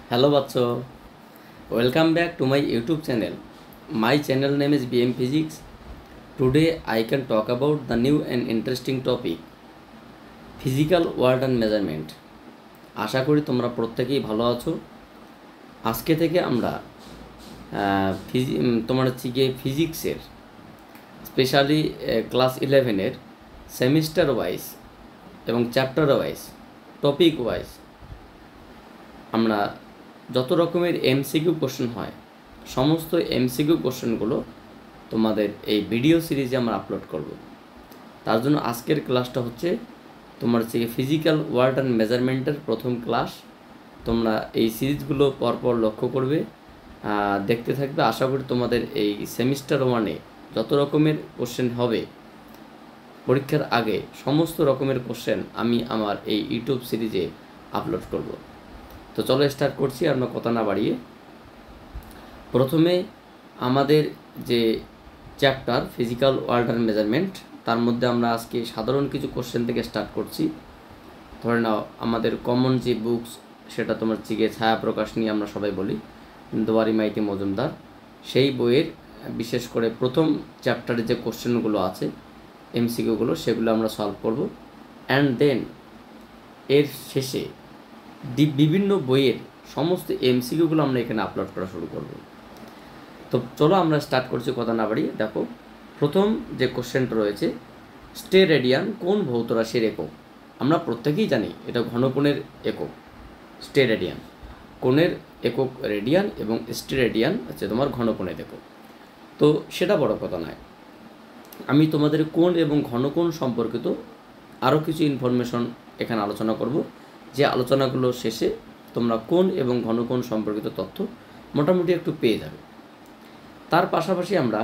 Hello Batso, welcome back to my YouTube channel. My channel name is BM Physics. Today I can talk about the new and interesting topic physical word and measurement. আশা করি তোমরা প্রত্যেকেই ভালো আছো। আজকে থেকে আমরা তোমার হচ্ছে গিয়ে ফিজিক্সের স্পেশালি ক্লাস 11-এর সেমিস্টার ওয়াইজ এবং চ্যাপ্টার ওয়াইজ টপিক ওয়াইজ আমরা যত রকমের এমসিকিউ কোশ্চেন হয় সমস্ত এমসিকিউ কোশ্চেনগুলো তোমাদের এই ভিডিও সিরিজে আমরা আপলোড করব। তার জন্য আজকের ক্লাসটা হচ্ছে তোমার হচ্ছে ফিজিক্যাল ওয়ার্ড অ্যান্ড মেজারমেন্টের প্রথম ক্লাস। তোমরা এই সিরিজগুলো পরপর লক্ষ্য করবে, দেখতে থাকবে। আশা করি তোমাদের এই সেমিস্টার ওয়ানে যত রকমের কোশ্চেন হবে পরীক্ষার আগে সমস্ত রকমের কোশ্চেন আমি আমার এই ইউটিউব সিরিজে আপলোড করব। তো চলো স্টার্ট করছি আমরা কথা না বাড়িয়ে। প্রথমে আমাদের যে chapter physical world and measurement, তার মধ্যে আমরা আজকে সাধারণ কিছু কোশ্চেন থেকে স্টার্ট করছি। ধরে নাও আমাদের কমন যে বুকস, সেটা তোমার চিকে ছায়া প্রকাশ নিয়ে আমরা সবাই বলি, দোয়ারি মাইতি মজুমদার, সেই বইয়ের বিশেষ করে প্রথম চ্যাপ্টারে যে কোশ্চেনগুলো আছে এমসিকিউগুলো সেগুলো আমরা সলভ করব। অ্যান্ড দেন এর শেষে বিভিন্ন বইয়ের সমস্ত এমসিকিউগুলো আমরা এখানে আপলোড করা শুরু করব। তো চলো আমরা স্টার্ট করছি কথা না বাড়িয়ে। দেখো প্রথম যে কোশ্চেনটা রয়েছে, স্টেরেডিয়ান কোন ভৌত রাশির একক? আমরা প্রত্যেকেই জানি এটা ঘনকোণের একক। স্টেরেডিয়ান কোণের একক রেডিয়ান এবং স্টেরেডিয়ান হচ্ছে তোমার ঘনকোণের একক। তো সেটা বড় কথা নয়, আমি তোমাদের কোণ এবং ঘনকোণ সম্পর্কিত আরও কিছু ইনফরমেশন এখানে আলোচনা করব, যে আলোচনাগুলো শেষে তোমরা কোণ এবং ঘনকোণ সম্পর্কিত তথ্য মোটামুটি একটু পেয়ে যাবে। তার পাশাপাশি আমরা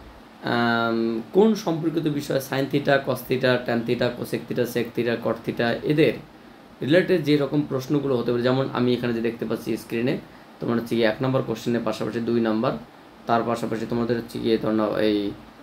কোণ সম্পর্কিত বিষয় sine theta, cos theta, tan theta, cosec theta, sec theta, cot theta, এদের রিলেটেড যে রকম প্রশ্নগুলো হতে পারে, যেমন আমি এখানে যে দেখতে পাচ্ছি স্ক্রিনে, তোমার হচ্ছে গিয়ে 1 নম্বর কোশ্চেনের পাশাপাশি 2 নম্বর, তার পাশাপাশি তোমাদের হচ্ছে গিয়ে ধর নাও এই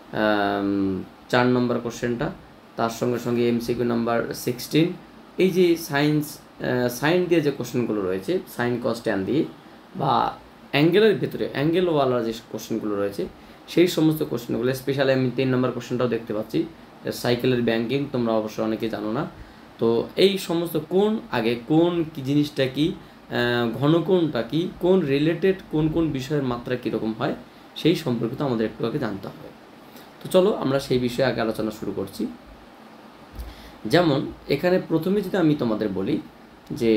4 নম্বর কোশ্চেনটা, তার সঙ্গে সঙ্গে এমসিকিউ নাম্বার 16। এই যে সাইন দিয়ে যে কোশ্চেনগুলো রয়েছে, সাইন কস ট্যান দিয়ে, বা অ্যাঙ্গেলের ভিতরে অ্যাঙ্গেলওয়ালা যে কোশ্চেনগুলো রয়েছে সেই সমস্ত কোশ্চেনগুলো, স্পেশালি আমি 3 নম্বর কোশ্চেনটাও দেখতে পাচ্ছি, সাইকেলের ব্যাংকিং, তোমরা অবশ্যই অনেকে জানো না। তো এই সমস্ত কোন আগে কোন কি জিনিসটা কি, ঘনকোণটা কি, কোন রিলেটেড কোন কোন বিষয়ের মাত্রা কীরকম হয় সেই সম্পর্কিত আমাদের একটু আগে জানতে হবে। তো চলো আমরা সেই বিষয়ে আগে আলোচনা শুরু করছি। যেমন এখানে প্রথমে যদি আমি তোমাদের বলি যে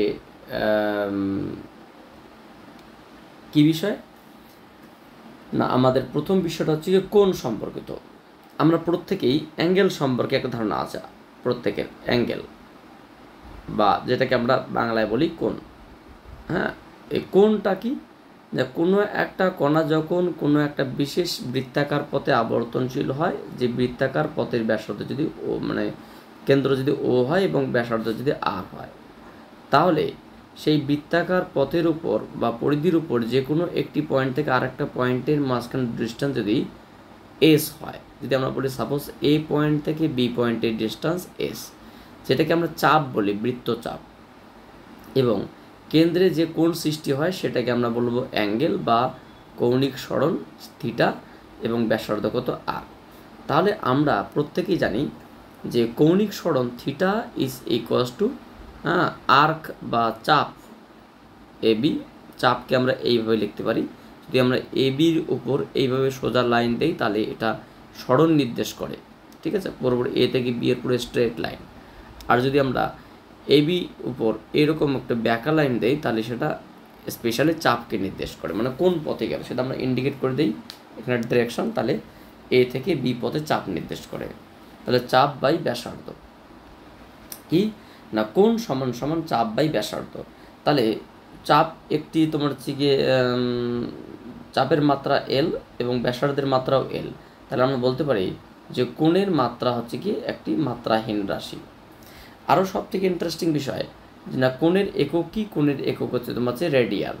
কি বিষয় না, আমাদের প্রথম বিষয়টা হচ্ছে যে কোণ সম্পর্কিত। আমরা প্রত্যেকেই অ্যাঙ্গেল সম্পর্কে একটা ধারণা আছে, প্রত্যেকের অ্যাঙ্গেল বা যেটাকে আমরা বাংলায় বলি কোণ। হ্যাঁ, এই কোণটা কি, যে কোনো একটা কণা যখন কোনো একটা বিশেষ বৃত্তাকার পথে আবর্তনশীল হয়, যে বৃত্তাকার পথের ব্যাসার্ধ যদি ও মানে কেন্দ্র যদি ও হয় এবং ব্যাসার্ধ যদি আর হয়, তাহলে সেই বৃত্তাকার পথের উপর বা পরিধির উপর যে কোনো একটি পয়েন্ট থেকে আর একটা পয়েন্টের মাঝখানে ডিস্টেন্স যদি এস হয়, যদি আমরা বলি সাপোজ এ পয়েন্ট থেকে বি পয়েন্টের ডিস্টেন্স এস, যেটাকে আমরা চাপ বলি, বৃত্তচাপ, এবং কেন্দ্রে যে কোণ সৃষ্টি হয় সেটাকে আমরা বলবো অ্যাঙ্গেল বা কৌণিক সরণ থিটা, এবং ব্যাসার্ধ কত আর। তাহলে আমরা প্রত্যেকেই জানি যে কৌণিক সরণ theta is equals to arc বা চাপ এবি। চাপকে আমরা এইভাবে লিখতে পারি, যদি আমরা এবির উপর এইভাবে সোজা লাইন দেই তাহলে এটা সরণ নির্দেশ করে, ঠিক আছে, পুরোপুরি এ থেকে বি এর পুরো স্ট্রেট লাইন। আর যদি আমরা এবি উপর এরকম একটা ব্যাকা লাইন দেই তাহলে সেটা স্পেশালি চাপকে নির্দেশ করে, মানে কোন পথে গেলে সেটা আমরা ইন্ডিকেট করে দিই এখানে ডিরেকশন, তাহলে এ থেকে বি পথে চাপ নির্দেশ করে। তাহলে চাপ বাই ব্যাসার্ধ কি না, কোণ সমান সমান চাপ বাই ব্যাসার্ধ। তাহলে চাপ একটি তোমার হচ্ছে গিয়ে চাপের মাত্রা এল এবং ব্যাসার্ধের মাত্রাও এল, তাহলে আমরা বলতে পারি যে কোণের মাত্রা হচ্ছে কি একটি মাত্রাহীন রাশি। আরও সব থেকে ইন্টারেস্টিং বিষয় যে না, কোণের একক কি, কোণের একক হচ্ছে তোমার হচ্ছে রেডিয়ান।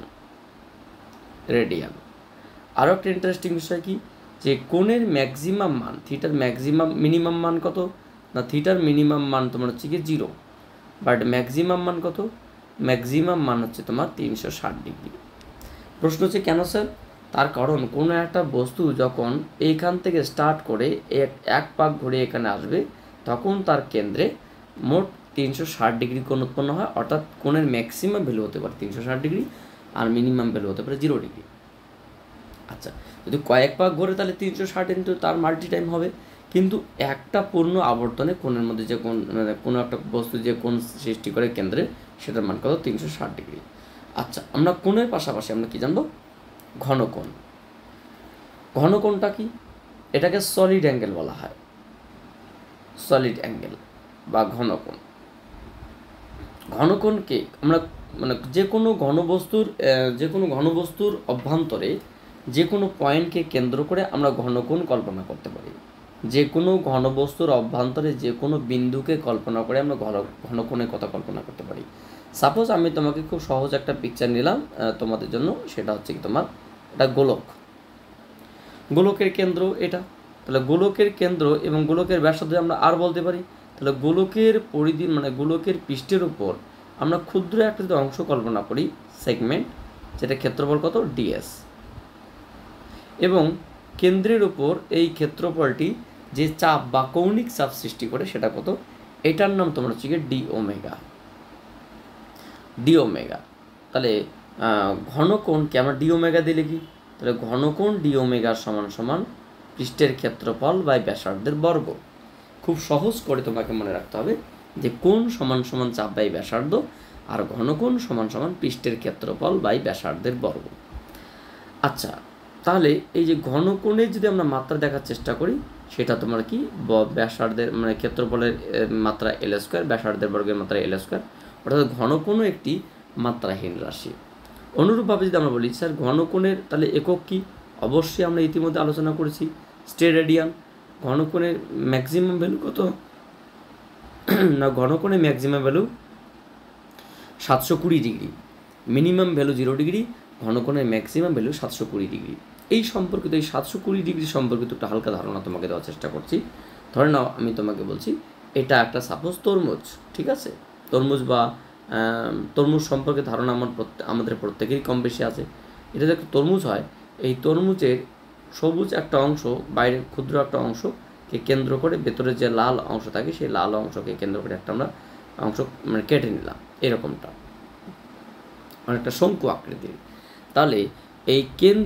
আরও একটা ইন্টারেস্টিং বিষয় কি, যে কোণের ম্যাক্সিমাম মান, থিটার মিনিমাম মান কত না, থিটার মিনিমাম মান তোমার হচ্ছে কি 0, বাট ম্যাক্সিমাম মান কত ম্যাক্সিমাম মান হচ্ছে তোমার 360 ডিগ্রি। প্রশ্ন হচ্ছে কেন স্যার? তার কারণ কোনো একটা বস্তু যখন এইখান থেকে স্টার্ট করে এক পাক ঘুরে এখানে আসবে, তখন তার কেন্দ্রে মোট 360 ডিগ্রি কোণ উৎপন্ন হয়, অর্থাৎ কোণের ম্যাক্সিমাম ভ্যালু হতে পারে 360 ডিগ্রি আর মিনিমাম ভ্যালু হতে পারে 0 ডিগ্রি। আচ্ছা, যদি কয়েক পাক ঘুরে তাহলে 360 কিন্তু তার মাল্টি টাইম হবে, কিন্তু একটা পূর্ণ আবর্তনে কোণের মধ্যে যে কোণ, মানে কোনো একটা বস্তু যে কোণ সৃষ্টি করে কেন্দ্রে, সেটার মান কত? 360 ডিগ্রি। আচ্ছা, আমরা কোণের পাশাপাশি আমরা কি জানবো? ঘনকোণ। ঘনকোণটা কি? এটাকে সলিড অ্যাঙ্গেল বলা হয়, সলিড অ্যাঙ্গেল বা ঘনকোণ। ঘনকোণকে আমরা মানে যে কোনো ঘনবস্তুর অভ্যন্তরে যে কোনো পয়েন্টকে কেন্দ্র করে আমরা ঘনকোণ কল্পনা করতে পারি। যে কোনো ঘনবস্তুর অভ্যন্তরে যে কোনো বিন্দুকে কল্পনা করে আমরা ঘনকোণের কথা কল্পনা করতে পারি। সাপোজ আমি তোমাকে খুব সহজ একটা পিকচার নিলাম তোমাদের জন্য, সেটা হচ্ছে কি তোমার এটা গোলক। গোলকের কেন্দ্র এটা, তাহলে গোলকের কেন্দ্র এবং গোলকের ব্যাসার্ধ আমরা আর বলতে পারি। তাহলে গোলকের পরিধি মানে গোলকের পৃষ্ঠের উপর আমরা ক্ষুদ্র একটা যদি অংশ কল্পনা করি, সেগমেন্ট, যেটা ক্ষেত্রফল কত? ডিএস, এবং কেন্দ্রের উপর এই ক্ষেত্রফলটি যে চাপ বা কৌণিক চাপ সৃষ্টি করে সেটা কত? এটার নাম তোমার হচ্ছে গিয়ে ডি ওমেগা। D omega. তাহলে ঘনকোণকে আমরা ডি ওমেগা দিলে কি? তাহলে ঘনকোণ ডি ওমেগা সমান সমান পৃষ্ঠের ক্ষেত্রফল বাই ব্যাসার্ধের বর্গ। খুব সহজ করে তোমাকে মনে রাখতে হবে যে কোণ সমান সমান চাপ বাই ব্যাসার্ধ, আর ঘনকোণ সমান সমান পৃষ্ঠের ক্ষেত্রফল বাই ব্যাসার্ধের বর্গ। আচ্ছা, তাহলে এই যে ঘনকোণের যদি আমরা মাত্রা দেখার চেষ্টা করি, সেটা তোমার কি? ব্যাসার্ধের মানে ক্ষেত্রফলের মাত্রা এল স্কোয়ার, ব্যাসার্ধের বর্গের মাত্রা এল স্কোয়ার, অর্থাৎ ঘনকোণও একটি মাত্রাহীন রাশি। অনুরূপভাবে যদি আমরা বলি স্যার ঘনকোণের তাহলে একক কি? অবশ্যই আমরা ইতিমধ্যে আলোচনা করেছি, স্টেরেডিয়ান। ঘনকোণের ম্যাক্সিমাম ভ্যালু কত? না, ঘনকোণের maximum value 720 degree, minimum value 0 degree, ঘনকোণের ম্যাক্সিমাম ভ্যালু 720 ডিগ্রি। এই সম্পর্কিত এই 720 ডিগ্রি সম্পর্কিত একটা হালকা ধারণা তোমাকে দেওয়ার চেষ্টা করছি। ধরে নাও আমি তোমাকে বলছি এটা একটা সাপোজ তরমুজ, ঠিক আছে? তরমুজ বা তরমুজ সম্পর্কে ধারণা আমাদের প্রত্যেকেরই কম বেশি আছে। এটা যদি তরমুজ হয়, এই তরমুজের সবুজ একটা অংশ, বাইরের ক্ষুদ্র একটা অংশকে কেন্দ্র করে ভেতরে যে লাল অংশ থাকে, সেই লাল অংশকে কেন্দ্র করে একটা আমরা অংশ মানে কেটে নিলাম, এরকমটা অনেকটা শঙ্কু আকৃতির। তাহলে এই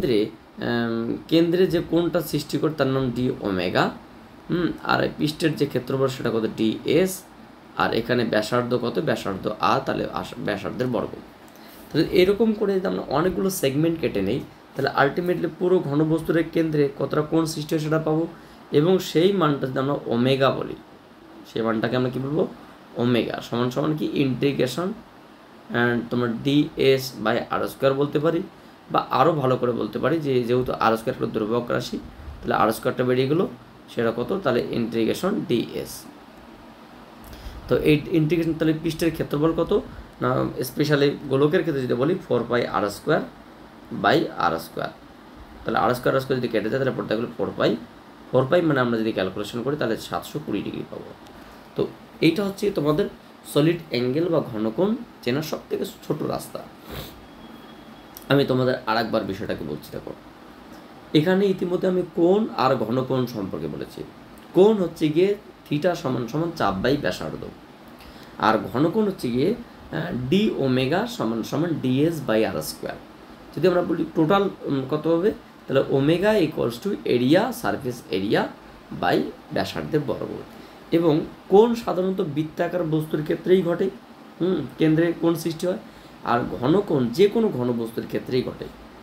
কেন্দ্রে যে কোণটা সৃষ্টি করে তার নাম ডি ওমেগা, আর পৃষ্ঠের যে ক্ষেত্রফল সেটা কত? ডি এস, আর এখানে ব্যাসার্ধ কত? ব্যাসার্ধ আর, তাহলে ব্যাসার্ধের বর্গ। তাহলে এরকম করে যদি আমরা অনেকগুলো সেগমেন্ট কেটে নেই, তাহলে আলটিমেটলি পুরো ঘনবস্তুর কেন্দ্রে কতটা কোণ সৃষ্টি হয় সেটা পাবো, এবং সেই মানটা যদি আমরা ওমেগা বলি, সেই মানটাকে আমরা কী বলবো? ওমেগা সমান সমান কি? ইন্টিগ্রেশন তোমার D S by R square বলতে পারি, বা আরও ভালো করে বলতে পারি যে যেহেতু আর স্কোয়ার একটা ধ্রুবক রাশি, তাহলে আর স্কোয়ারটা বেরিয়ে গেলো, সেটা কত? তাহলে ইন্টিগ্রেশন ডি এস। তো এই ইন্টিগ্রেশন তাহলে পৃষ্ঠের ক্ষেত্রফল কত? না, স্পেশালি গোলকের ক্ষেত্রে যদি বলি 4 pi R square by R square. তাহলে আর স্কোয়ার যদি কেটে যায় তাহলে পড়তে গেলে 4 পাই মানে আমরা যদি ক্যালকুলেশন করি তাহলে 720 ডিগ্রি পাবো। তো এইটা হচ্ছে তোমাদের সলিড অ্যাঙ্গেল বা ঘনকোণ চেনার সব থেকে ছোটো রাস্তা। আমি তোমাদের আরেকবার বিষয়টাকে বলছি। দেখো, এখানে ইতিমধ্যে আমি কোণ আর ঘনকোণ সম্পর্কে বলেছি। কোণ হচ্ছে গিয়ে থিটা সমান সমান চাপ বাই ব্যাসার্ধ, আর ঘনকোণ হচ্ছে গিয়ে ডি ওমেগা সমান সমান ডিএস বাই আর স্কোয়ার। যদি আমরা বলি টোটাল কত হবে, তাহলে omega equals to area, surface area by ব্যাসার্ধের বর্গ। এবং কোণ সাধারণত বৃত্তাকার বস্তুর ক্ষেত্রেই ঘটে, কেন্দ্রে কোণ সৃষ্টি হয়, আর ঘনকোণ যে কোনো ঘনবস্তুর ক্ষেত্রেই ঘটে।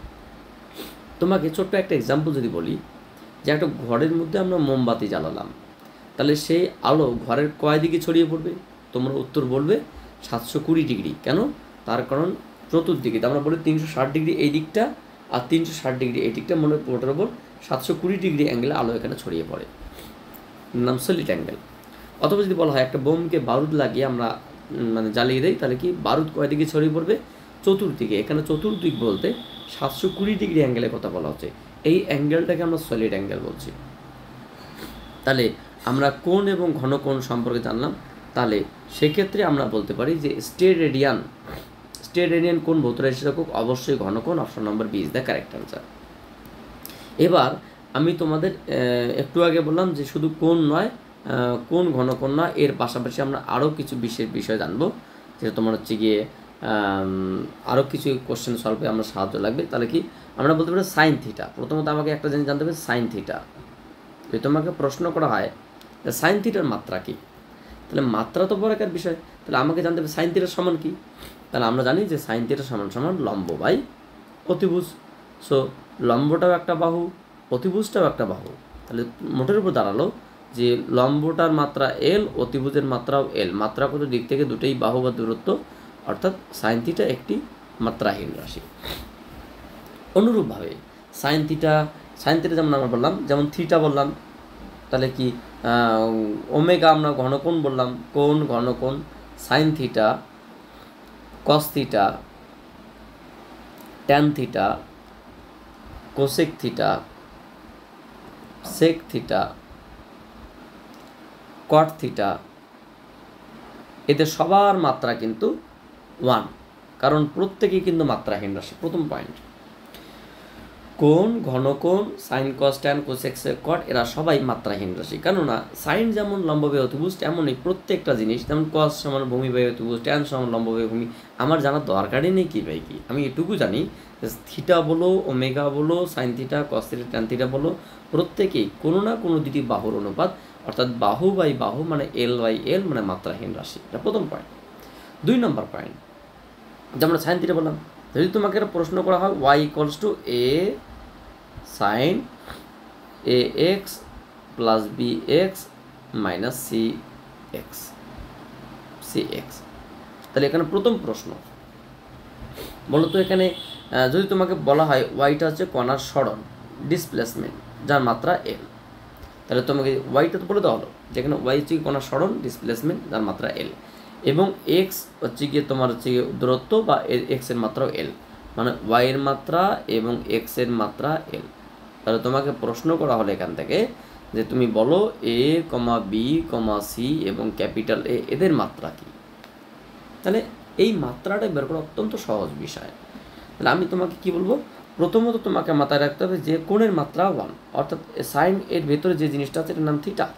তোমাকে ছোট্ট একটা এক্সাম্পল যদি বলি, যে একটা ঘরের মধ্যে আমরা মোমবাতি জ্বালালাম, তাহলে সেই আলো ঘরের কয় দিকে ছড়িয়ে পড়বে? তোমরা উত্তর বলবে 720 ডিগ্রি। কেন? তার কারণ চতুর্দিকে আমরা বলি 360 ডিগ্রি এই দিকটা আর 360 ডিগ্রি এই দিকটা, মনে ওটার ওপর 720 ডিগ্রি অ্যাঙ্গেলে আলো এখানে ছড়িয়ে পড়ে, নাম সলিড অ্যাঙ্গেল। অথবা যদি বলা হয় একটা বোমকে বারুদ লাগিয়ে আমরা মানে জ্বালিয়ে দেয়, তাহলে কি বারুদ কয় দিকে ছড়িয়ে পড়বে? চতুর্দিকে। এখানে চতুর্দিক বলতে 720 ডিগ্রি অ্যাঙ্গেলের কথা বলা হচ্ছে, এই অ্যাঙ্গেলটাকে আমরা সলিড অ্যাঙ্গেল বলছি। তাহলে আমরা কোণ এবং ঘনকোণ সম্পর্কে জানলাম। তাহলে সেক্ষেত্রে আমরা বলতে পারি যে স্টেরেডিয়ান স্ট্রেট রেডিয়ান কোণ ভৌত রাশির একক অবশ্যই ঘনকোণ। Option number B is the correct answer. এবার আমি তোমাদের একটু আগে বললাম যে শুধু কোণ নয়, কোণ ঘনকোণ নয়, এর পাশাপাশি আমরা আরও কিছু বিশেষ বিষয় জানবো, যেটা তোমার হচ্ছে গিয়ে আরও কিছু কোশ্চেন সলভে আমরা সাহায্য লাগবে। তাহলে কি আমরা বলতে পারি সাইন থিটা। প্রথমত আমাকে একটা জিনিস জানতে হবে, সাইন থিটা। যদি তোমাকে প্রশ্ন করা হয় সাইন থিটার মাত্রা কী, তাহলে মাত্রা তো বড় একটা বিষয়, তাহলে আমাকে জানতে হবে সাইন থিটার সমান কী। তাহলে আমরা জানি যে সাইন থিটা সমান সমান লম্ব বাই অতিভুজ। সো লম্বটাও একটা বাহু, অতিভুজটাও একটা বাহু। তাহলে মোটের উপর দাঁড়ালো যে লম্বটার মাত্রা এল, অতিভুজের মাত্রাও এল। মাত্রাগত দিক থেকে দুটোই বাহু বা দূরত্ব, অর্থাৎ সাইন থিটা একটি মাত্রাহীন রাশি। অনুরূপভাবে সাইন থিটা যেমন আমরা বললাম, যেমন থিটা বললাম, তাহলে কি ওমেগা আমরা ঘনকোণ বললাম, কোণ ঘনকোণ, sine theta, cos theta, tan theta, cosec theta, sec theta, cot theta, এদের সবার মাত্রা কিন্তু 1, কারণ প্রত্যেকেই কিন্তু মাত্রাহীন রাশি। প্রথম পয়েন্ট, কোণ ঘনকোণ, sine cos tan cosec sec cot এরা সবাই মাত্রাহীন রাশি। কেননা সাইন যেমন লম্ব বাই অতিভুজ, তেমনই প্রত্যেকটা জিনিস, যেমন কস সমান ভূমি বাই অতিভুজ, ট্যান সমান লম্ব বাই ভূমি, আমার জানার দরকারই নেই কী বাই কী। আমি এটুকু জানি থিটা বলো, ওমেগা বলো, sine theta, cos theta, tan theta বলো, প্রত্যেকেই কোনো না কোনো দুটি বাহুর অনুপাত, অর্থাৎ বাহু বাই বাহু মানে এল বাই এল মানে মাত্রাহীন রাশি। এটা প্রথম পয়েন্ট। 2 নম্বর পয়েন্ট, যেমন সাইন থিটা বললাম, যদি তোমাকে একটা প্রশ্ন করা হয় y equals to a sine a x plus b x minus c x, তাহলে এখানে প্রথম প্রশ্ন বলো তো, এখানে যদি তোমাকে বলা হয় ওয়াইটা হচ্ছে কণার সরণ ডিসপ্লেসমেন্ট যার মাত্রা এল, তাহলে তোমাকে ওয়াইটা তো বলে দেওয়া হলো, যেখানে ওয়াই হচ্ছে কণার সরণ ডিসপ্লেসমেন্ট যার মাত্রা এল, এবং এক্স হচ্ছে গিয়ে তোমার হচ্ছে গিয়ে দূরত্ব বা এক্সের মাত্রাও এল, মানে ওয়াইয়ের মাত্রা এবং এক্সের মাত্রা এল। তাহলে তোমাকে প্রশ্ন করা হলো এখান থেকে যে তুমি বলো a comma b comma c এবং ক্যাপিটাল এ এদের মাত্রা কী। তাহলে এই মাত্রাটা বের করা অত্যন্ত সহজ বিষয়। তাহলে আমি তোমাকে কি বলবো, প্রথমত তোমাকে মাথায় রাখতে হবে যে কোণের মাত্রা 1, অর্থাৎ সাইন এর ভেতরে যে জিনিসটা আছে এটার নাম থিটা।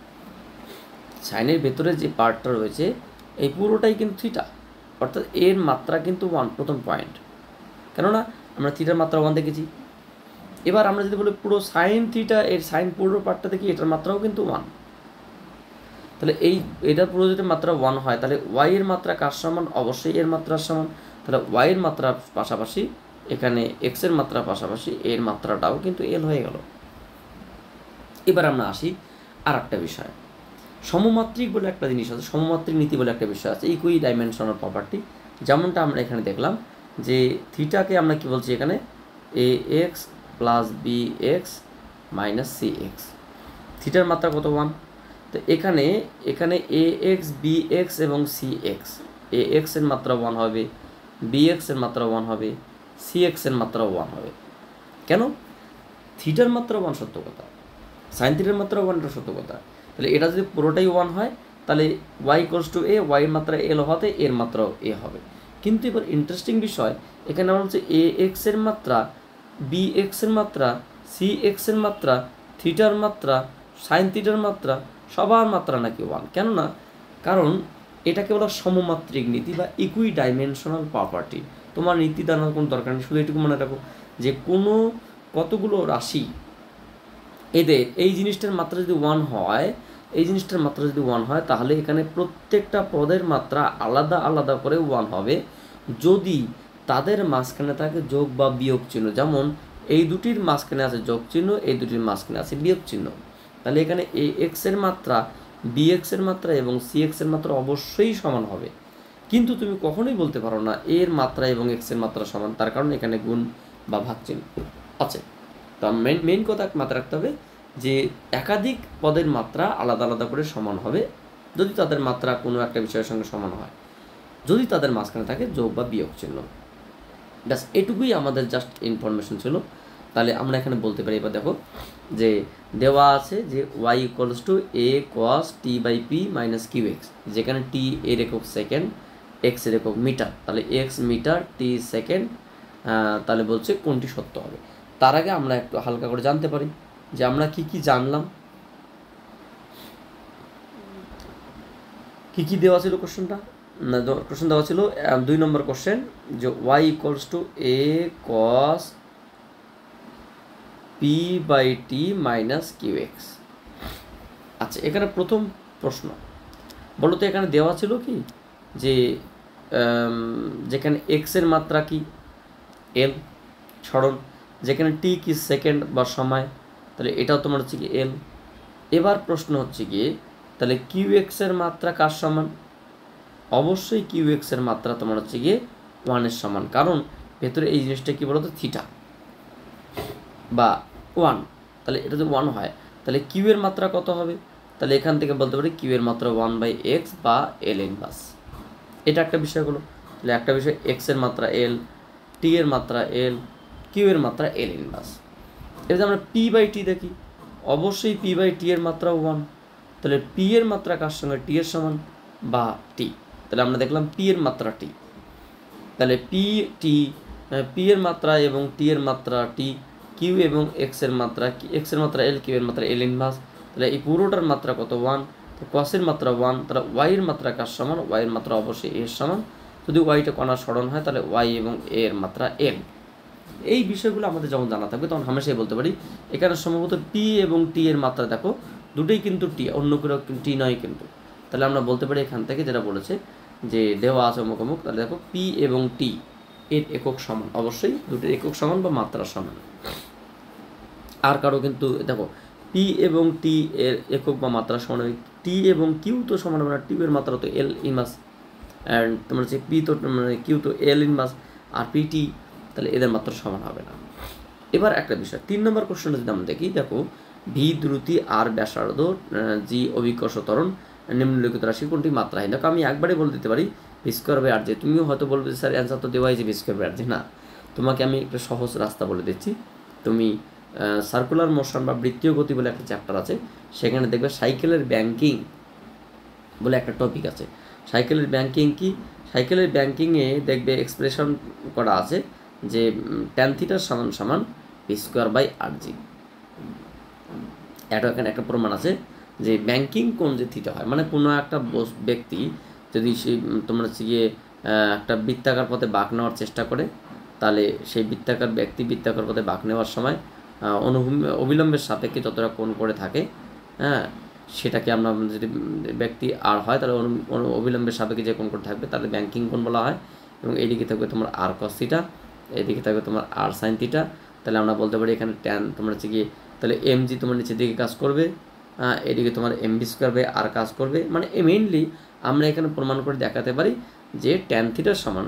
সাইনের ভেতরে যে পার্টটা রয়েছে এই পুরোটাই কিন্তু থিটা, অর্থাৎ এর মাত্রা কিন্তু 1, প্রথম পয়েন্ট। কেননা আমরা থিটার মাত্রা 1 দেখেছি। এবার আমরা যদি বলি পুরো সাইন থিটা, এর সাইন পুরো পার্টটা দেখি, এটার মাত্রাও কিন্তু 1। তাহলে এটার পুরো যদি মাত্রা 1 হয়, তাহলে ওয়াই এর মাত্রা কার সমান? অবশ্যই এর মাত্রার সমান। তাহলে ওয়াই এর মাত্রার পাশাপাশি এখানে এক্স এর মাত্রার পাশাপাশি এর মাত্রাটাও কিন্তু এল হয়ে গেল। এবার আমরা আসি আর একটা বিষয়, সমমাত্রিক বলে একটা জিনিস আছে, সমমাত্রিক নীতি বলে একটা বিষয় আছে, ইকুই ডাইমেনশনাল প্রপার্টি। যেমনটা আমরা এখানে দেখলাম যে থিটাকে আমরা কি বলছি এখানে a x plus b x minus c x, থিটার মাত্রা কত? 1। তো এখানে এ এক্স বি এক্স এবং সি এক্স, এ এক্স এর মাত্রা 1 হবে, বি এক্স এর মাত্রা 1 হবে, সি এক্স এর মাত্রা 1 হবে। কেন? থিটার মাত্রা 1 সত্য কথা, সাইন থিটার মাত্রা 1 এটা সত্য কথা। তাহলে এটা যদি পুরোটাই 1 হয়, তাহলে ওয়াই ইকুয়ালস টু এ, ওয়াইয়ের মাত্রা এল হতে এর মাত্রাও এ হবে। কিন্তু এবার ইন্টারেস্টিং বিষয়, এখানে আমরা হচ্ছে এ এক্স এর মাত্রা, বি এক্স এর মাত্রা, সি এক্স এর মাত্রা, থিটার মাত্রা, সাইন থিটার মাত্রা, সবার মাত্রা নাকি 1। কেননা কারণ এটাকে বলা সমমাত্রিক নীতি বা ইকুই ডাইমেনশনাল প্রপার্টি। তোমার নীতি জানার কোনো দরকার নেই, শুধু এটুকু মনে রাখো যে কতগুলো রাশি এদের এই জিনিসটার মাত্রা যদি 1 হয়, এই জিনিসটার মাত্রা যদি 1 হয়, তাহলে এখানে প্রত্যেকটা পদের মাত্রা আলাদা আলাদা করে 1 হবে যদি তাদের মাঝখানে থাকে যোগ বা বিয়োগ চিহ্ন। যেমন এই দুটির মাঝখানে আছে যোগ চিহ্ন, এই দুটির মাঝখানে আছে বিয়োগ চিহ্ন। তাহলে এখানে এ এক্স এর মাত্রা, বি এক্স এর মাত্রা এবং সি এক্স এর মাত্রা অবশ্যই সমান হবে। কিন্তু তুমি কখনোই বলতে পারো না এর মাত্রা এবং এক্স এর মাত্রা সমান, তার কারণ এখানে গুণ বা ভাগ চিহ্ন আছে। তো মেইন কথা মাথায় রাখতে হবে যে একাধিক পদের মাত্রা আলাদা আলাদা করে সমান হবে যদি তাদের মাত্রা কোনো একটা বিষয়ের সঙ্গে সমান হয়, যদি তাদের মাঝখানে থাকে যোগ বা বিয়োগ চিহ্ন। ব্যাস এটুকুই আমাদের জাস্ট ইনফরমেশন ছিল। তাহলে আমরা এখানে বলতে পারি, এবার দেখো যে দেওয়া আছে যে y equals to a cos t by p minus q x, যেখানে টি এর একক সেকেন্ড, এক্স এর একক মিটার, তাহলে এক্স মিটার, টি সেকেন্ড, তাহলে বলছে কোনটি সত্য হবে। তার আগে আমরা একটু হালকা করে জানতে পারি যে আমরা কি কি জানলাম। কি কি দেওয়া ছিল কোশ্চেনটা, কোশ্চেন দেওয়া ছিল 2 নম্বর কোশ্চেন যে y equals to a cos p/t minus qx। আচ্ছা, এখানে প্রথম প্রশ্ন বলো তো, এখানে দেওয়া ছিল কি যে যেখানে এক্স এর মাত্রা কি এল সরণ, যেখানে টি কি সেকেন্ড বা সময়, তাহলে এটাও তোমার হচ্ছে কি এল। এবার প্রশ্ন হচ্ছে কি তাহলে কিউ এক্স এর মাত্রা কার সমান, অবশ্যই কিউ এক্স এর মাত্রা তোমার হচ্ছে গিয়ে 1 এর সমান, কারণ ভেতরে এই জিনিসটা কি বলতো থিটা বা 1, তাহলে এটা যদি 1 হয় তাহলে কিউ এর মাত্রা কত হবে, তাহলে এখান থেকে বলতে পারি কিউ এর মাত্রা 1/x বা এল ইনভার্স। এটা একটা বিষয় হলো, তাহলে একটা বিষয় এক্স এর মাত্রা এল, টি এর মাত্রা এল, কিউ এর মাত্রা এল ইনভার্স। এবার আমরা p/t দেখি, অবশ্যই p/t এর মাত্রা 1, তাহলে p এর মাত্রা কার সঙ্গে t এর সমান বা t, তাহলে আমরা দেখলাম p এর মাত্রা t, তাহলে p এর মাত্রা এবং t এর মাত্রা t, q এবং x এর মাত্রা l, q এর মাত্রা l ইনভার্স, তাহলে এই পুরোটার মাত্রা কত 1, তো cos এর মাত্রা 1, তাহলে y এর মাত্রা কার সমান, y এর মাত্রা অবশ্যই a এর সমান, যদি y-টা কণার সরণ হয় তাহলে y এবং a এর মাত্রা l। এই বিষয়গুলো আমাদের যখন জানা থাকবে তখন হামেশাই বলতে পারি এখানে সম্ভবত p এবং t এর মাত্রা দেখো দুটোই কিন্তু t, অন্য কোনো t নয় কিন্তু, তাহলে আমরা বলতে পারি এখান থেকে যেটা বলেছে যে দেওয়া আছে অমুক অমুক, তাহলে দেখো p এবং t এর একক সমান, অবশ্যই দুটোর একক সমান বা মাত্রা সমান। আর কারো কিন্তু দেখো p এবং t এর একক বা মাত্রা সমান হবে, t এবং q তো সমান হবে না, t এর মাত্রা তো l ইনভার্স, অ্যান্ড তোমার হচ্ছে p তো মানে q তো l ইনভার্স, আর pt, তাহলে এদের মাত্রা সমান হবে না। এবার একটা বিষয় 3 নম্বর কোশ্চেনটা যদি আমরা দেখি, দেখো ভি দ্রুতি আর ব্যাসার্ধ জি অভিকর্ষ ত্বরণ নিম্নলিখিত রাশি কোনটি মাত্রাহীন। দেখো আমি একবারে বলে দিতে পারি v²/r, যে তুমিও হয়তো বলবে স্যার অ্যান্সার তো দেওয়াই যে v²/r, না, তোমাকে আমি একটা সহজ রাস্তা বলে দিচ্ছি। তুমি সার্কুলার মোশন বা বৃত্তীয় গতি বলে একটা চ্যাপ্টার আছে, সেখানে দেখবে সাইকেলের ব্যাংকিং বলে একটা টপিক আছে। সাইকেলের ব্যাংকিং কি, সাইকেলের ব্যাংকিংয়ে দেখবে এক্সপ্রেশন করা আছে যে tan θ সমান v²/rg। এখানে একটা প্রমাণ আছে যে ব্যাংকিং কোণ যে থিটা হয়, মানে কোনো একটা ব্যক্তি যদি সেই তোমরা হচ্ছে গিয়ে একটা বৃত্তাকার পথে বাঁক নেওয়ার চেষ্টা করে, তাহলে সেই বৃত্তাকার পথে বাঁক নেওয়ার সময় অবিলম্বের সাপেক্ষে যতটা কোণ করে থাকে, হ্যাঁ, সেটাকে আমরা যদি ব্যক্তি আর হয় তাহলে অবিলম্বের সাপেক্ষে যে কোণ করে থাকবে তাহলে ব্যাংকিং কোণ বলা হয়। এবং এইদিকে থাকবে তোমার r cos θ, এদিকে থাকবে তোমার r sin θ, তাহলে আমরা বলতে পারি এখানে ট্যান তোমার হচ্ছে গিয়ে তাহলে mg তোমার নিচের দিকে কাজ করবে, এদিকে তোমার mv²/r কাজ করবে, মানে মেইনলি আমরা এখানে প্রমাণ করে দেখাতে পারি যে tan θ সমান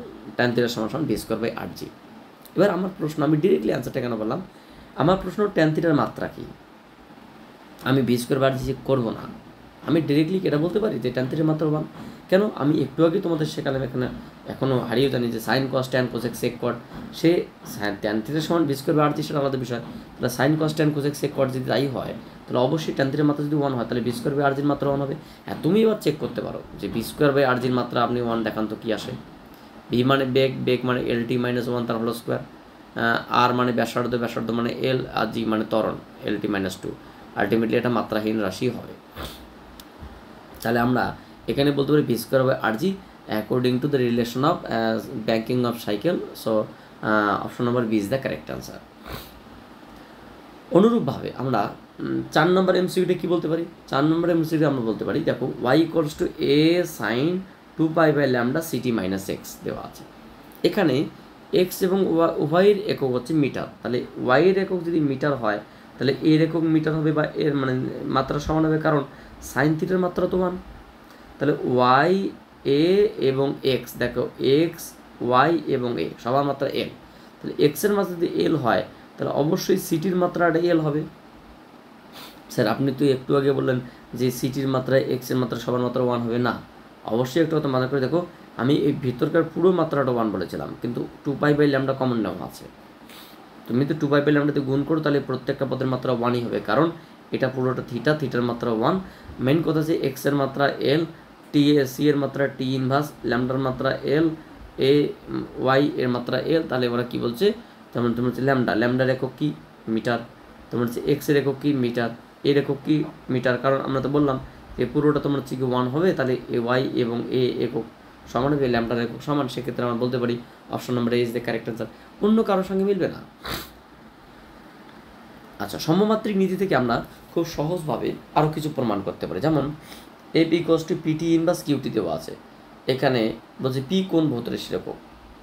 v²/rg। এবার আমার প্রশ্ন, আমি ডিরেক্টলি অ্যান্সারটা কেন বললাম, আমার প্রশ্ন tan θ মাত্রা কি, আমি v²/rg চেক করবো না, আমি ডিরেক্টলি এটা বলতে পারি যে tan θ মাত্রা 1। কেন, আমি একটু আগে তোমাদের শেখালাম, এখানে এখনও হারিয়েও জানি যে sin cos tan cosec sec cot, সে tan θ সমান v²/rg, সেটা আলাদা বিষয়। তাহলে sin cos tan cosec sec cot যদি তাই হয় তাহলে অবশ্যই tan θ মাত্রা যদি 1 হয় তাহলে v²/rg মাত্রা 1 হবে। হ্যাঁ, তুমি এবার চেক করতে পারো যে v²/rg মাত্রা আপনি 1 দেখান তো কী আসে। v মানে বেগ মানে lt - 1 তার হোল স্কোয়ার, আর মানে ব্যাসার্ধ মানে l, আর g মানে ত্বরণ lt - 2, আলটিমেটলি এটা মাত্রাহীন রাশি হবে। তাহলে আমরা এখানে বলতে পারি v²/rg according to the relation of banking of cycle. So option number B is the correct answer. অনুরূপভাবে আমরা 4 নম্বর এমসিকিউটা কী বলতে পারি, 4 নম্বর এমসিকিউটা আমরা বলতে পারি, দেখো y = a sin 2π/λ ct - x দেওয়া আছে। এখানে x এবং উভয়ের একক হচ্ছে মিটার, তাহলে y এর একক যদি মিটার হয় তাহলে এর একক মিটার হবে বা এর মানে মাত্রা সমান হবে, কারণ সাইন থিটার মাত্রা তো 1। তাহলে y a এবং x, দেখো x y এবং a সবার মাত্রা l, তাহলে x এর মাত্রা যদি l হয় তাহলে অবশ্যই সিটির মাত্রাটা l হবে। স্যার আপনি তো একটু আগে বললেন যে সিটির মাত্রায় x এর মাত্রা সবার মাত্রা 1 হবে, না, অবশ্যই একটু কথা মনে করে দেখো, আমি এই ভিতরকার পুরো মাত্রাটা 1 বলেছিলাম, কিন্তু 2π/λ কমন নেওয়া আছে। তুমি তো 2π/λ দিয়ে গুণ করো তাহলে প্রত্যেকটা পদের মাত্রা 1ই হবে, কারণ এটা পুরোটা থিটার মাত্রা 1। মেন কথা হচ্ছে x এর মাত্রা l, টি সি এর মাত্রা টি ইনভার্স, ল্যামডার মাত্রা এল, এ ওয়াই এর মাত্রা এল, তাহলে ওরা কি বলছে, যেমন তোমার হচ্ছে ল্যামডার একক কি মিটার, তোমার হচ্ছে এক্স এর একক কি মিটার, এর একক কি মিটার, কারণ আমরা তো বললাম যে পুরোটা তোমার হচ্ছে কি 1 হবে, তাহলে এ ওয়াই এবং এ একক সমান হবে, ল্যামডার একক সমান, সেক্ষেত্রে আমরা বলতে পারি option number a is the correct answer. অন্য কারোর সঙ্গে মিলবে না। আচ্ছা, সমমাত্রিক নীতি থেকে আমরা খুব সহজভাবে আরও কিছু প্রমাণ করতে পারি, যেমন a p equals to pt inverse qt দেওয়া আছে, এখানে বলছে পি কোন ভৌত রাশির একক।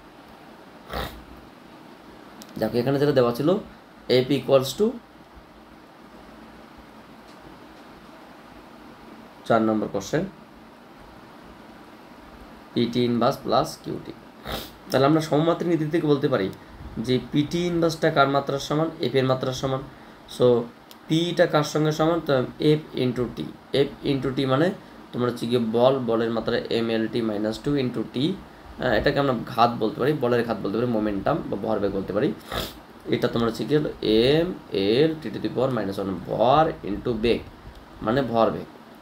দেখো এখানে যেটা দেওয়া ছিল a p equals to 4 number question pt inverse plus qt, তাহলে আমরা সমমাত্রিক নীতি থেকে বলতে পারি যে পিটি ইনভার্সটা কার মাত্রার সমান, এফ এর মাত্রার সমান। সো পিটা কার সঙ্গে সমান, তো f into t, f into t মানে তোমার হচ্ছে গিয়ে বলের মাত্রা m l t minus 2 into t, এটাকে আমরা ঘাত বলতে পারি, বলের ঘাত বলতে পারি, মোমেন্টাম বা ভরবেগ বলতে পারি। এটা তোমার হচ্ছে গিয়ে M l T to the পাওয়ার -1 ভর ইন্টু বেগ মানে ভরবেগ।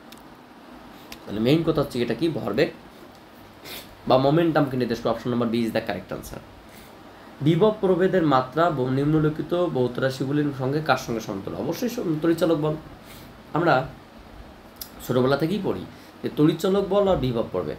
তাহলে মেইন কথা হচ্ছে এটা কি ভরবেগ বা মোমেন্টামকে নির্দেশ করে, option number b is the correct answer. বিভব প্রভেদের মাত্রা নিম্নলিখিত ভৌত রাশিগুলির সঙ্গে কার সঙ্গে সমতুল্য, অবশ্যই তড়িৎচালক বল। আমরা ছোটবেলা থেকেই পড়ি যে তড়িৎচালক বল আর বিভব প্রভেদ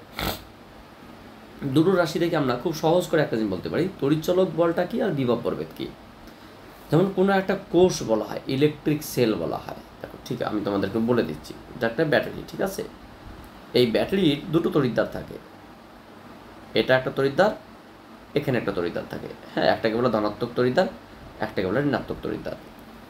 দুটো রাশি থেকে আমরা খুব সহজ করে একটা জিনিস বলতে পারি, তড়িৎচালক বলটা কি আর বিভব প্রভেদ কি। যেমন কোনো একটা কোষ বলা হয়, ইলেকট্রিক সেল বলা হয়। দেখো ঠিক আমি তোমাদেরকে বলে দিচ্ছি, এটা একটা ব্যাটারি, ঠিক আছে, এই ব্যাটারির দুটো তড়িৎদ্বার থাকে, এটা একটা তড়িৎদ্বার, এখানে একটা তড়িৎদ্বার থাকে, হ্যাঁ, একটাকে বলে ধনাত্মক তড়িৎদ্বার, একটাকে বলে ঋণাত্মক তড়িৎদ্বার।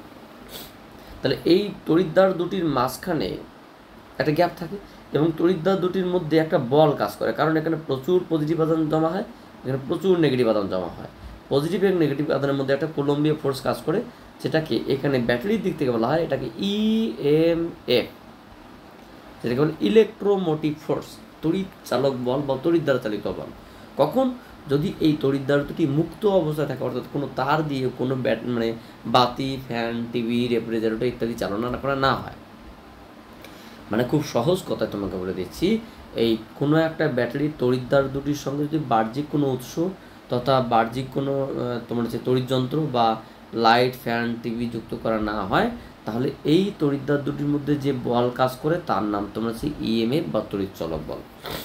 তাহলে এই তড়িৎদ্বার দুটির মাঝখানে একটা গ্যাপ থাকে এবং তড়িৎদ্বার দুটির মধ্যে একটা বল কাজ করে, কারণ এখানে প্রচুর পজিটিভ আধান জমা হয়, এখানে প্রচুর নেগেটিভ আধান জমা হয়। পজিটিভ এবং নেগেটিভ আধানের মধ্যে একটা কুলম্বীয় ফোর্স কাজ করে, যেটাকে এখানে ব্যাটারির দিক থেকে বলা হয় এটাকে ইএমএফ, যেটাকে বলে ইলেকট্রোমোটিভ ফোর্স, তড়িৎ চালক বল বা তড়িৎ দ্বারা চালিত বল। কখন, যদি এই তড়িৎদ্বার দুটি মুক্ত অবস্থায় থাকে, অর্থাৎ কোনো তার দিয়ে কোনো মানে বাতি, ফ্যান, টিভি, রেফ্রিজারেটর ইত্যাদি চালনা করা না হয়। মানে খুব সহজ কথায় তোমাকে বলে দিচ্ছি, এই কোনো একটা ব্যাটারির তড়িৎদ্বার দুটির সঙ্গে যদি বাহ্যিক কোনো উৎস তথা বাহ্যিক কোনো তোমার হচ্ছে তড়িৎযন্ত্র বা লাইট, ফ্যান, টিভি যুক্ত করা না হয়, তাহলে এই তড়িৎদ্বার দুটির মধ্যে যে বল কাজ করে তার নাম তোমার হচ্ছে ইএমএফ বা তড়িৎচালক বল।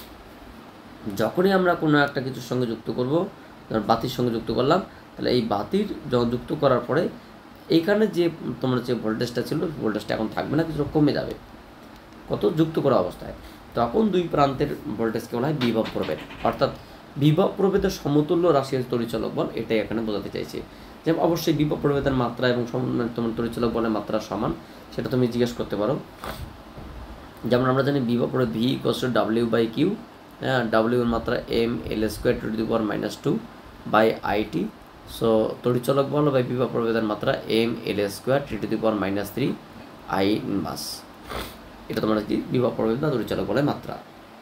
যখনই আমরা কোনো একটা কিছুর সঙ্গে যুক্ত করব, বাতির সঙ্গে যুক্ত করলাম, তাহলে এই বাতির যুক্ত করার পরে এইখানে যে তোমার যে ভোল্টেজটা ছিল, ভোল্টেজটা এখন থাকবে না, কিছুটা কমে যাবে কত যুক্ত করা অবস্থায়, তখন দুই প্রান্তের ভোল্টেজকে বলা হয় বিভব প্রভেদ। অর্থাৎ বিভব প্রভেদের সমতুল্য রাশি তড়িৎচালক বল, এটাই এখানে বোঝাতে চাইছি। যেমন অবশ্যই বিভব প্রভেদের মাত্রা এবং তোমার তড়িৎচালক বলের মাত্রা সমান, সেটা তুমি জিজ্ঞেস করতে পারো। যেমন আমরা জানি বিভব প্রভেদ ভি ইকুয়ালস টু ডাব্লিউ বাই কিউ, হ্যাঁ, ডাব্লিউ এর মাত্রা m l square to the power -2 by IT. So তড়িৎচালক বল বা বিভব প্রভেদের মাত্রা m l square to the power -3 I inverse. এটা তোমরা কি বিভব প্রভেদ বা তড়িৎচালক বলের মাত্রা।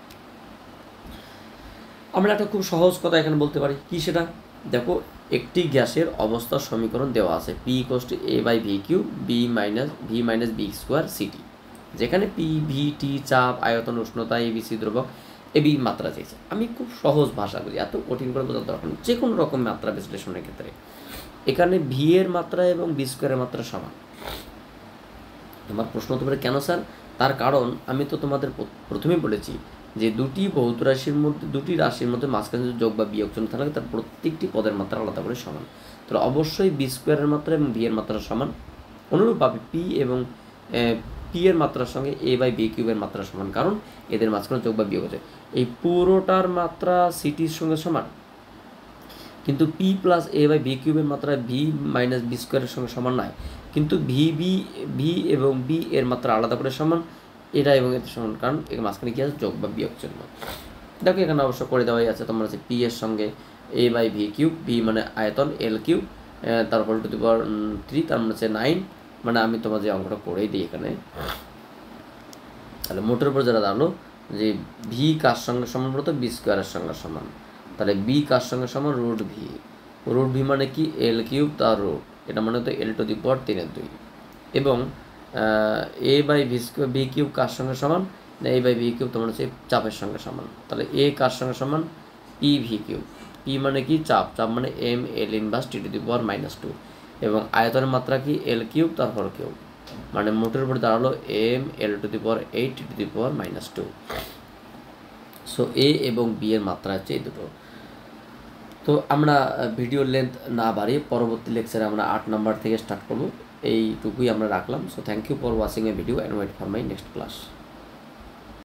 আমরা একটা খুব সহজ কথা এখানে বলতে পারি, কি সেটা দেখো, একটি গ্যাসের অবস্থার সমীকরণ দেওয়া আছে p equals to a by v q b minus b square ct, যেখানে পি ভি টি চাপ, আয়তন, উষ্ণতা, এবিসি দ্রবক, এবি মাত্রা চেয়েছে। আমি খুব সহজ ভাষা বলি, এত কঠিন করে বোঝার দরকার নেই। যে কোনো রকম মাত্রা বিশ্লেষণের ক্ষেত্রে এখানে ভি এর মাত্রা এবং বি স্কোয়ারের মাত্রা সমান। তোমার প্রশ্ন হতে পারে কেন স্যার, তার কারণ আমি তো তোমাদের প্রথমেই বলেছি যে দুটি ভৌত রাশির মধ্যে, দুটি রাশির মধ্যে মাঝখানে যদি যোগ বা বিয়োগ চিহ্ন থাকে, তার প্রত্যেকটি পদের মাত্রা আলাদা করে সমান। তাহলে অবশ্যই বি স্কোয়ারের মাত্রা এবং ভি এর মাত্রা সমান। অনুরূপভাবে পি এবং পি এর মাত্রার সঙ্গে এ বাই বি কিউবের মাত্রা সমান, কারণ এদের মাঝখানে যোগ বা বিয়োগ হচ্ছে। এই পুরোটার মাত্রা সিটির সঙ্গে সমান, কিন্তু p plus a by b কিউবের মাত্রা ভি মাইনাস বি স্কোয়ারের সঙ্গে সমান নয়, কিন্তু ভি এবং বি এর মাত্রা আলাদা করে সমান, এটা এবং এর সমান, কারণ এর মাঝখানে কী আছে, যোগ বা বিয়োগ চিহ্ন। দেখো এখানে অবশ্য করে দেওয়াই আছে, তোমার হচ্ছে পি এর সঙ্গে a by v cube, v মানে আয়তন, এল কিউব, তারপর টু দি পাওয়ার 3, তার মানে হচ্ছে 9, মানে আমি তোমার যে অঙ্কটা করেই দিই এখানে। তাহলে মোটের উপর যেটা দাঁড়ালো যে ভি কার সঙ্গে সমান বলতো, বি স্কোয়ারের সঙ্গে সমান। তাহলে বি কার সঙ্গে সমান, রুট ভি মানে কি, এল কিউব তার রুট, এটা মানে তো এল টু দি পাওয়ার 3/2। এবং এ বাই ভি কিউব কার সঙ্গে সমান, এ বাই ভি কিউব তোমার হচ্ছে চাপের সঙ্গে সমান। তাহলে এ কার সঙ্গে সমান? P V cube. পি মানে কি? চাপ। চাপ মানে m l inverse t to the power -2 এবং আয়তনের মাত্রা কি? এল কিউব তারপর কিউব, মানে মোটের উপর দাঁড়ালো m l to the power 8 t to the power -2। So a এবং বি এর মাত্রা হচ্ছে এই দুটো। তো আমরা ভিডিওর লেন্থ না বাড়িয়ে পরবর্তী লেকচারে আমরা 8 নাম্বার থেকে স্টার্ট করব। এইটুকুই আমরা রাখলাম। So thank you for watching a video and wait for my next class.